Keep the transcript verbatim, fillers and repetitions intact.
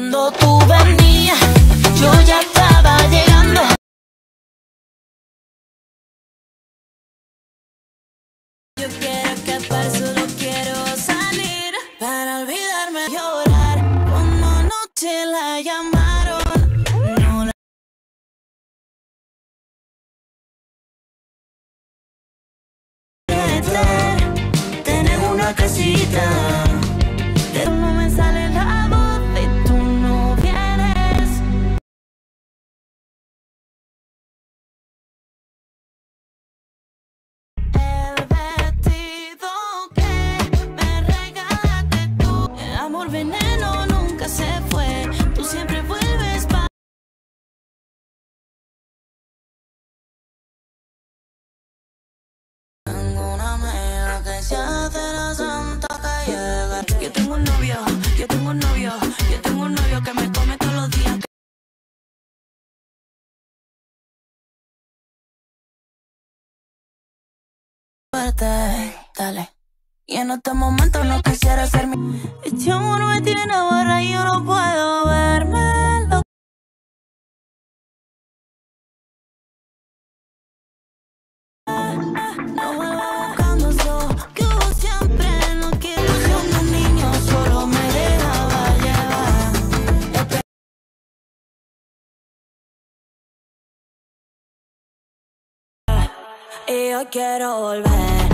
Cuando tú venías, yo ya estaba llegando. Yo quiero escapar, solo quiero salir para olvidarme, llorar. Como noche la llamaron, no la... Tener una casita, pero no me sale la voz y tú no vienes. El vestido que me regalaste tú, el amor veneno nunca se fue, tú siempre vuelves para... Tengo una amiga que se hace la santa que llega. Yo tengo un novio, yo tengo un novio, yo tengo un novio que me come todos los días. Dale. Y en este momento no quisiera ser mi... Este amor me tiene ahora y yo no puedo verme lo... No me va buscando eso que hubo siempre. No quiero ser un niño, solo me dejaba llevar. Y yo quiero volver.